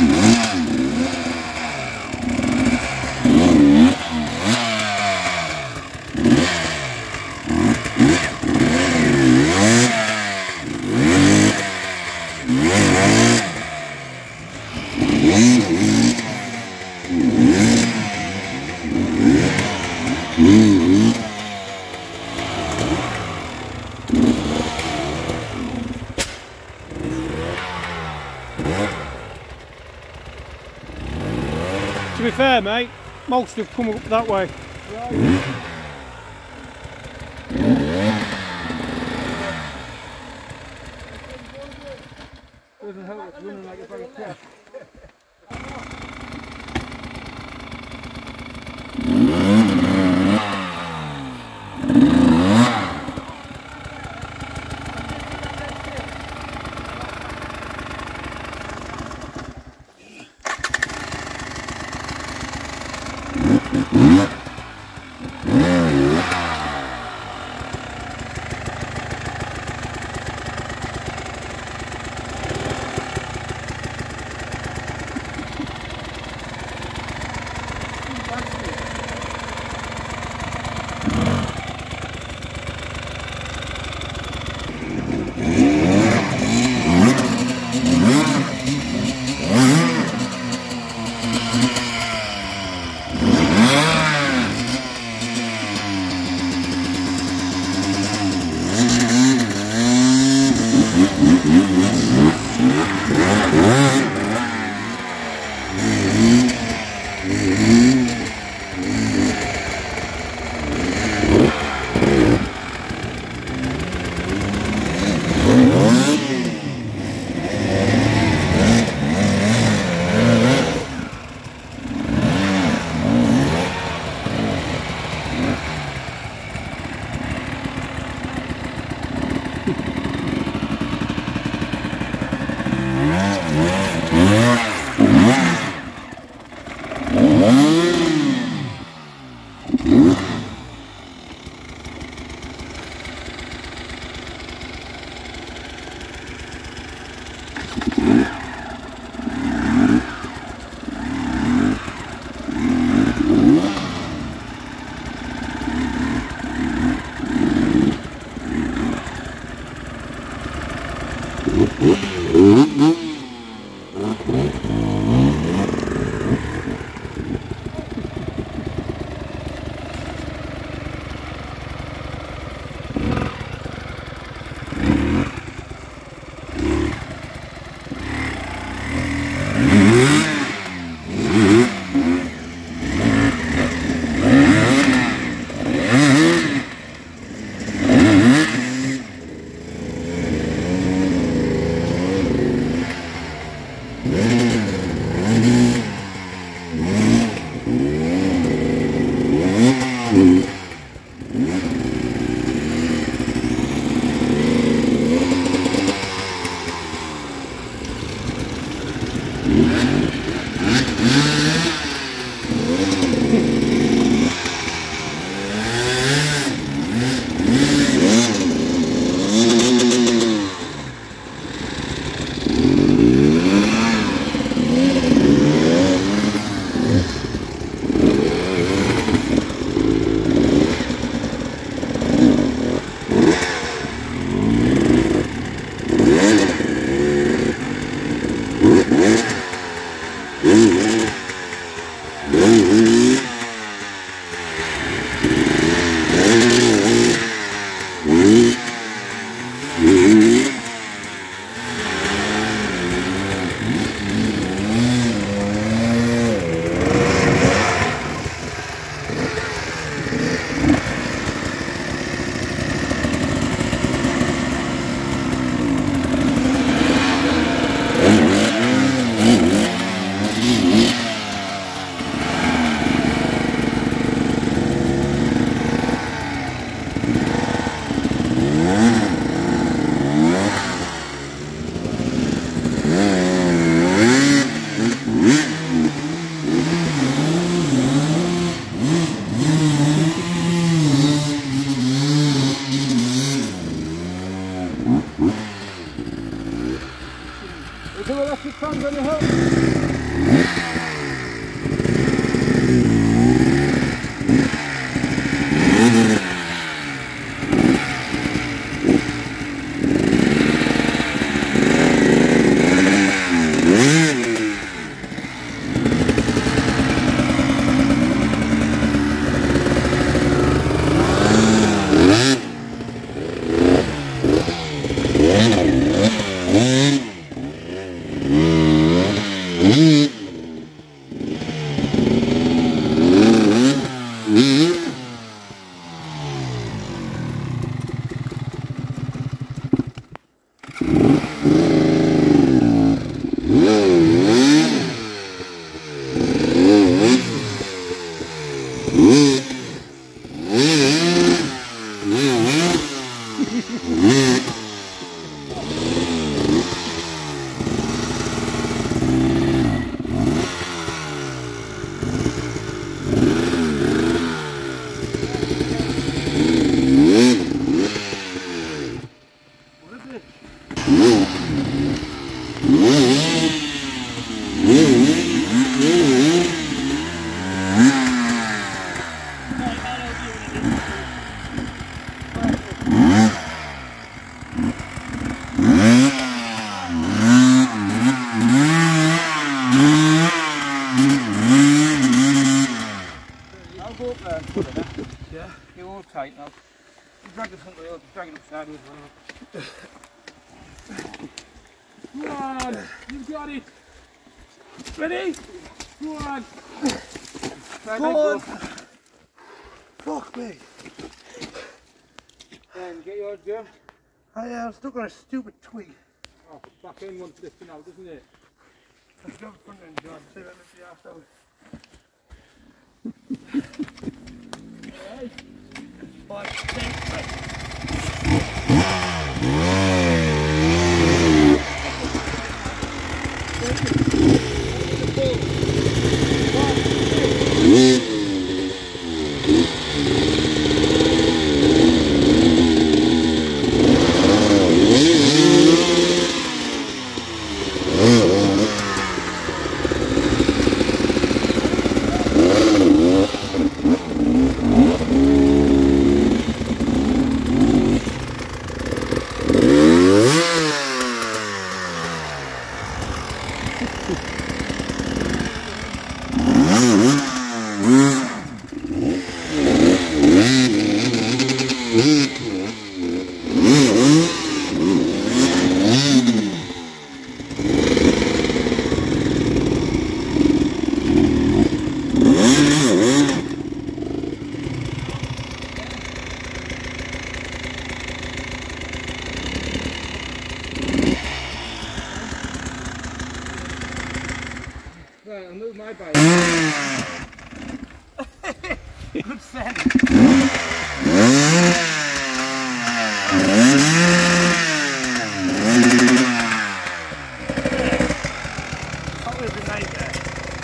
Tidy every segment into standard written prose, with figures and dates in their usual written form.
To be fair, mate, most have come up that way. Doesn't help it's running like a bag of cash. Hands on your helmet. Yeah, you're all tight now. You drag the front wheel, drag it up sideways. Come on, you've got it. Ready? Come on. Come on. Fuck me. Then get yours, Jim. I'm stuck on a stupid twig. Oh, back end one's lifting out, doesn't it? Let's go front end, John. See that lift the arse out. Right. 5, 6, 7. Right, I'll move my bike. Good send. That was a nightmare.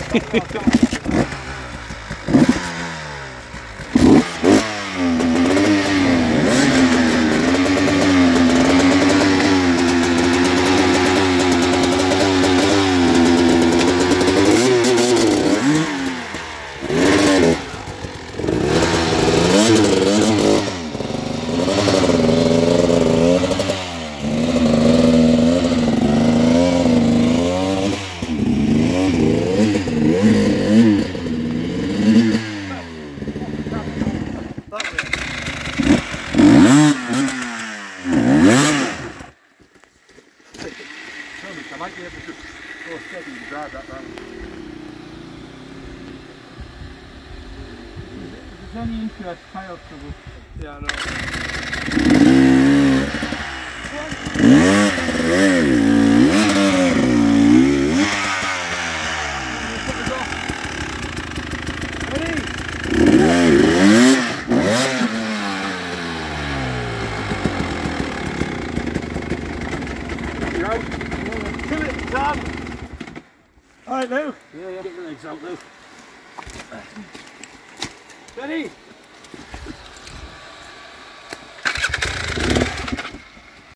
I might be able to just go steady and drive that round. If there's any interest, tyre trouble. Yeah, I know. Alright, Lou. Yeah, get the legs out, Lou. Ready?